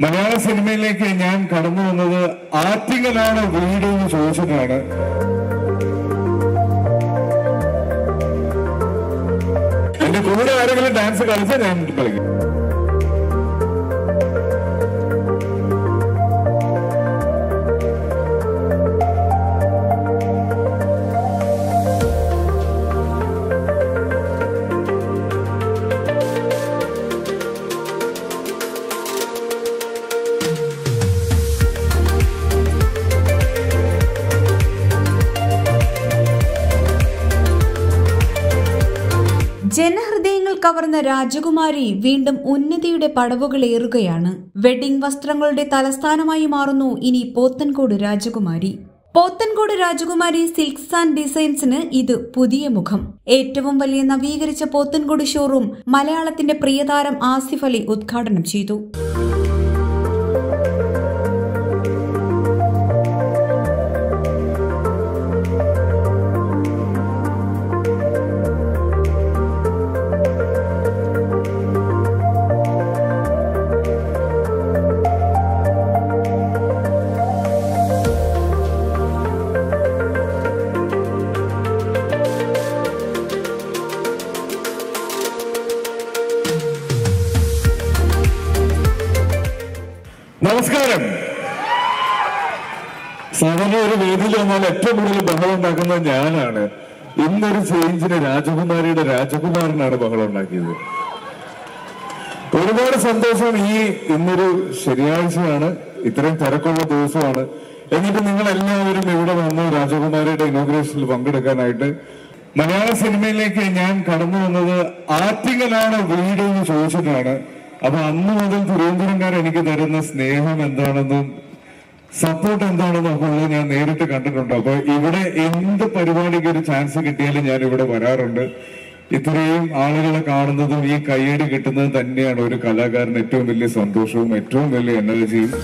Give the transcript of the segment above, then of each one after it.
മലയാള സിനിമയിലേക്ക് ഞാൻ കടന്നു വന്നത് ആറ്റിങ്ങലാണ് വീട് എന്ന് ചോദിച്ചിട്ടാണ്. എന്റെ കൂടെ ആരെങ്കിലും ഡാൻസ് കളിച്ചാൽ ഞാൻ കളിക്കും. ജനഹൃദയങ്ങൾ കവർന്ന രാജകുമാരി വീണ്ടും ഉന്നതിയുടെ പടവുകളേറുകയാണ്. വെഡിംഗ് വസ്ത്രങ്ങളുടെ തലസ്ഥാനമായി മാറുന്നു ഇനി പോത്തൻകോട് രാജകുമാരി. പോത്തൻകോട് രാജകുമാരി സിൽക്സ് ആൻഡ് ഡിസൈൻസിന് ഇത് പുതിയ മുഖം. ഏറ്റവും വലിയ നവീകരിച്ച പോത്തൻകോട് ഷോറൂം മലയാളത്തിന്റെ പ്രിയതാരം ആസിഫ് അലി ഉദ്ഘാടനം ചെയ്തു. നമസ്കാരം. സാധാരണ ഒരു വേദിയിൽ വന്നാൽ ഏറ്റവും കൂടുതൽ ബഹളം ഉണ്ടാക്കുന്നത് ഞാനാണ്. ഇന്നൊരു ചേഞ്ചിന് രാജകുമാരിയുടെ രാജകുമാരനാണ് ബഹളം ഉണ്ടാക്കിയത്. ഒരുപാട് സന്തോഷം. ഇന്നൊരു ശനിയാഴ്ചയാണ്, ഇത്രയും തിരക്കുള്ള ദിവസമാണ്. എന്നിട്ട് നിങ്ങൾ എല്ലാവരും ഇവിടെ വന്ന് രാജകുമാരിയുടെ ഇനോഗ്രേഷനിൽ പങ്കെടുക്കാനായിട്ട്. മലയാള സിനിമയിലേക്ക് ഞാൻ കടന്നു വന്നത് ആറ്റിങ്ങലാണ് വീട് എന്ന് ചോദിച്ചിട്ടാണ്. അപ്പൊ അന്ന് മുതൽ തിരുവനന്തപുരംകാർ എനിക്ക് തരുന്ന സ്നേഹം എന്താണെന്നും സപ്പോർട്ട് എന്താണെന്നും ഒക്കെ ഞാൻ നേരിട്ട് കണ്ടിട്ടുണ്ട്. അപ്പൊ ഇവിടെ എന്ത് പരിപാടിക്ക് ഒരു ചാൻസ് കിട്ടിയാലും ഞാൻ ഇവിടെ വരാറുണ്ട്. ഇത്രയും ആളുകളെ കാണുന്നതും ഈ കയ്യടി കിട്ടുന്നതും തന്നെയാണ് ഒരു കലാകാരന് ഏറ്റവും വലിയ സന്തോഷവും ഏറ്റവും വലിയ എനർജിയും.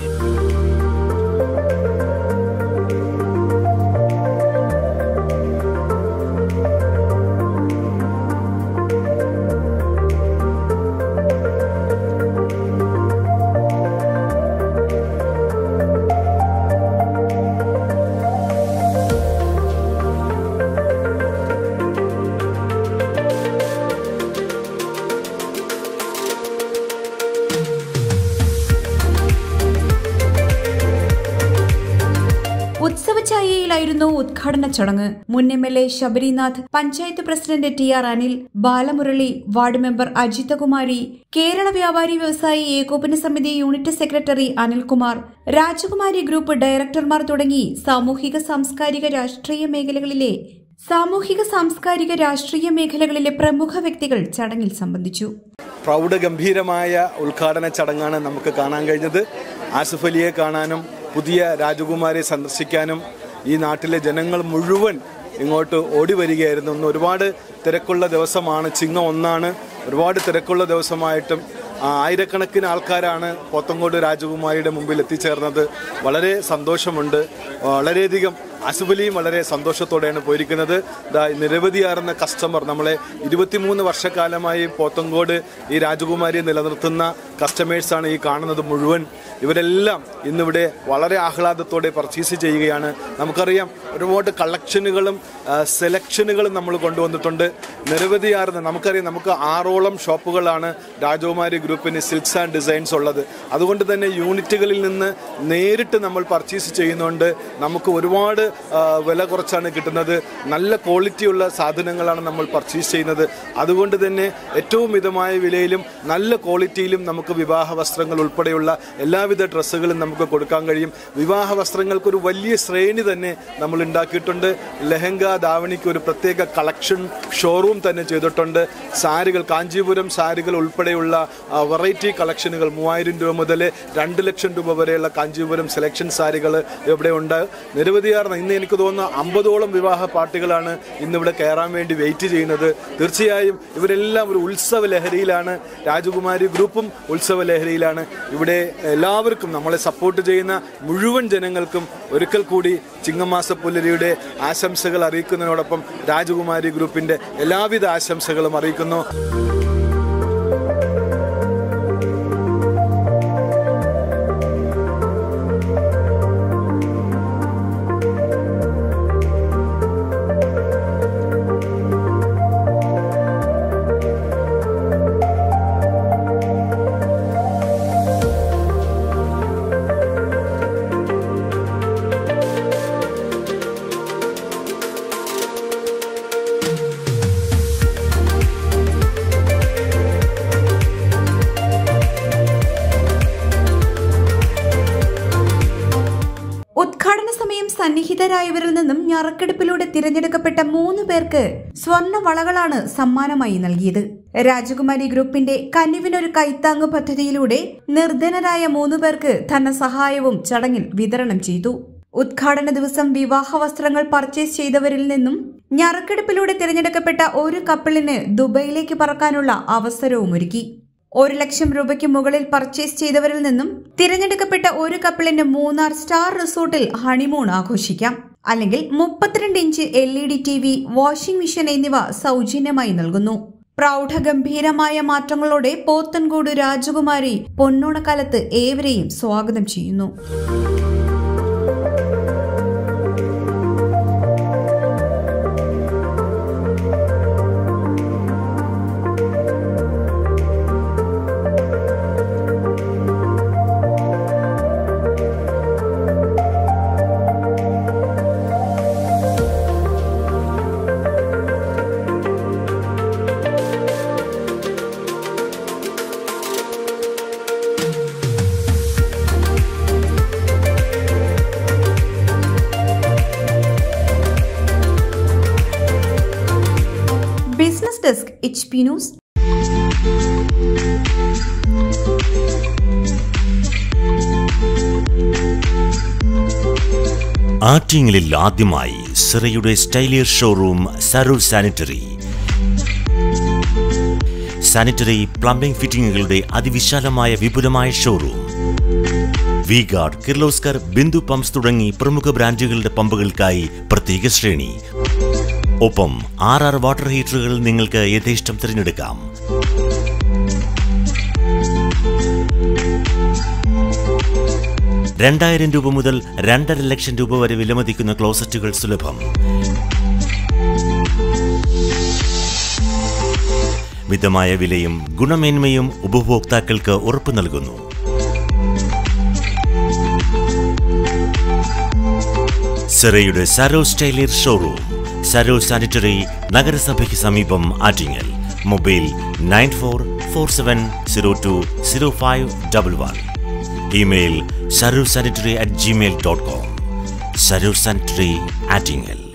ഉത്സവഛായയിലായിരുന്നു ഉദ്ഘാടന ചടങ്ങ്. മുൻ MLA Sabarinath, panchayat president TR Anil, Balamurali, ward member Ajithakumari, Kerala Vyapari Vyavasayi ഏകോപന സമിതി യൂണിറ്റ് സെക്രട്ടറി അനിൽകുമാർ, രാജകുമാരി ഗ്രൂപ്പ് ഡയറക്ടർമാർ തുടങ്ങി സാമൂഹിക സാംസ്കാരിക രാഷ്ട്രീയ മേഖലകളിലെ പ്രമുഖ വ്യക്തികൾ ചടങ്ങിൽ സംബന്ധിച്ചു. പ്രൗഢഗംഭീരമായ ഉദ്ഘാടന ചടങ്ങാണ് നമുക്ക് കാണാൻ കഴിഞ്ഞത്. ആസിഫ് അലിയെ കാണാനും പുതിയ രാജകുമാരിയെ സന്ദർശിക്കാനും ഈ നാട്ടിലെ ജനങ്ങൾ മുഴുവൻ ഇങ്ങോട്ട് ഓടി വരികയായിരുന്നു. ഇന്ന് ഒരുപാട് തിരക്കുള്ള ദിവസമാണ്. ചിങ്ങം 1 ഒരുപാട് തിരക്കുള്ള ദിവസമായിട്ടും ആയിരക്കണക്കിന് ആൾക്കാരാണ് പോത്തൻകോട് രാജകുമാരിയുടെ മുമ്പിൽ എത്തിച്ചേർന്നത്. വളരെ സന്തോഷമുണ്ട്. വളരെയധികം ആസിഫ് അലിയും വളരെ സന്തോഷത്തോടെയാണ് പോയിരിക്കുന്നത്. നിരവധിയാർന്ന കസ്റ്റമർ, നമ്മളെ 23 വർഷക്കാലമായി പോത്തൻകോട് ഈ രാജകുമാരിയെ നിലനിർത്തുന്ന കസ്റ്റമേഴ്സാണ് ഈ കാണുന്നത് മുഴുവൻ. ഇവരെല്ലാം ഇന്നിവിടെ വളരെ ആഹ്ലാദത്തോടെ പർച്ചേസ് ചെയ്യുകയാണ്. നമുക്കറിയാം ഒരുപാട് കളക്ഷനുകളും സെലക്ഷനുകളും നമ്മൾ കൊണ്ടുവന്നിട്ടുണ്ട്. നിരവധിയാർന്ന നമുക്കറിയാം, നമുക്ക് 6ഓളം ഷോപ്പുകളാണ് രാജകുമാരി ഗ്രൂപ്പിന് സിൽക്സ് ആൻഡ് ഡിസൈൻസ് ഉള്ളത്. അതുകൊണ്ട് തന്നെ യൂണിറ്റുകളിൽ നിന്ന് നേരിട്ട് നമ്മൾ പർച്ചേസ് ചെയ്യുന്നുണ്ട്. നമുക്ക് ഒരുപാട് വില കുറച്ചാണ് കിട്ടുന്നത്. നല്ല ക്വാളിറ്റിയുള്ള സാധനങ്ങളാണ് നമ്മൾ പർച്ചേസ് ചെയ്യുന്നത്. അതുകൊണ്ട് തന്നെ ഏറ്റവും മിതമായ വിലയിലും നല്ല ക്വാളിറ്റിയിലും നമുക്ക് വിവാഹ വസ്ത്രങ്ങൾ ഉൾപ്പെടെയുള്ള എല്ലാവിധ ഡ്രസ്സുകളും നമുക്ക് കൊടുക്കാൻ കഴിയും. വിവാഹ വസ്ത്രങ്ങൾക്കൊരു വലിയ ശ്രേണി തന്നെ നമ്മൾ ഉണ്ടാക്കിയിട്ടുണ്ട്. ലഹങ്ക, ധാവണിക്ക് ഒരു പ്രത്യേക കളക്ഷൻ ഷോറൂം തന്നെ ചെയ്തിട്ടുണ്ട്. സാരികൾ, കാഞ്ചീപുരം സാരികൾ ഉൾപ്പെടെയുള്ള വെറൈറ്റി കളക്ഷനുകൾ 3000 രൂപ മുതൽ 2 ലക്ഷം രൂപ വരെയുള്ള കാഞ്ചീപുരം സെലക്ഷൻ സാരികൾ ഇവിടെ ഉണ്ട്. നിരവധിയാർന്ന, ഇന്ന് എനിക്ക് തോന്നുന്നു 50ഓളം വിവാഹ പാർട്ടികളാണ് ഇന്നിവിടെ കയറാൻ വേണ്ടി വെയിറ്റ് ചെയ്യുന്നത്. തീർച്ചയായും ഇവരെല്ലാം ഒരു ഉത്സവ ലഹരിയിലാണ്. രാജകുമാരി ഗ്രൂപ്പും ഉത്സവ ലഹരിയിലാണ്. ഇവിടെ എല്ലാവർക്കും, നമ്മളെ സപ്പോർട്ട് ചെയ്യുന്ന മുഴുവൻ ജനങ്ങൾക്കും ഒരിക്കൽ കൂടി ചിങ്ങമാസ പുലരിയുടെ ആശംസകൾ അറിയിക്കുന്നതിനോടൊപ്പം രാജകുമാരി ഗ്രൂപ്പിന്റെ എല്ലാവിധ ആശംസകളും അറിയിക്കുന്നു. സന്നിഹിതരായവരിൽ നിന്നും ഞറക്കെടുപ്പിലൂടെ തിരഞ്ഞെടുക്കപ്പെട്ട 3 പേർക്ക് സ്വർണ്ണ വളകളാണ് സമ്മാനമായി നൽകിയത്. രാജകുമാരി ഗ്രൂപ്പിന്റെ കനിവിനൊരു കൈത്താങ്ങ് പദ്ധതിയിലൂടെ നിർധനരായ 3 പേർക്ക് ധനസഹായവും ചടങ്ങിൽ വിതരണം ചെയ്തു. ഉദ്ഘാടന ദിവസം വിവാഹ വസ്ത്രങ്ങൾ പർച്ചേസ് ചെയ്തവരിൽ നിന്നും ഞറക്കെടുപ്പിലൂടെ തിരഞ്ഞെടുക്കപ്പെട്ട ഒരു കപ്പിളിന് ദുബൈയിലേക്ക് പറക്കാനുള്ള അവസരവും ഒരുക്കി. 1 ലക്ഷം രൂപയ്ക്ക് മുകളിൽ പർച്ചേസ് ചെയ്തവരിൽ നിന്നും തിരഞ്ഞെടുക്കപ്പെട്ട ഒരു കപ്പിളിന് മൂന്നാർ സ്റ്റാർ റിസോർട്ടിൽ ഹണിമൂൺ ആഘോഷിക്കാം. അല്ലെങ്കിൽ 32 inch LED TV, washing machine എന്നിവ സൗജന്യമായി നൽകുന്നു. പ്രൗഢഗംഭീരമായ മാറ്റങ്ങളോടെ പോത്തൻകോട് രാജകുമാരി പൊന്നോണക്കാലത്ത് ഏവരെയും സ്വാഗതം ചെയ്യുന്നു. Business Desk HP News. ആറ്റിങ്ങലിൽ ആദ്യമായി സിറയുടെ സ്റ്റൈലിയർ showroom Sarur sanitary. Sanitary plumbing ഫിറ്റിംഗുകളുടെ അതിവിശാലമായ വിപുലമായ showroom. V Guard, Kirloskar, Bindu pumps തുടങ്ങി പ്രമുഖ ബ്രാൻഡുകളുടെ പമ്പുകൾക്കായി പ്രത്യേക ശ്രേണി. ഒപ്പം 6 വാട്ടർ ഹീറ്ററുകൾ നിങ്ങൾക്ക് യഥേഷ്ടം തിരഞ്ഞെടുക്കാം. ₹2000 മുതൽ 2.5 ലക്ഷം രൂപ വരെ വിലമതിക്കുന്ന ക്ലോസറ്റുകൾ സുലഭം. മിതമായ വിലയും ഗുണമേന്മയും ഉപഭോക്താക്കൾക്ക് ഉറപ്പു നൽകുന്നു. സിറയുടെ സരോ സ്റ്റൈലിയർ ഷോറൂം, സരോ സാനിറ്ററി, നഗരസഭയ്ക്ക് സമീപം, Attingal. Mobile 9447020511. Email sarursanitary@gmail.com. Sarur Sanitary, Attingal.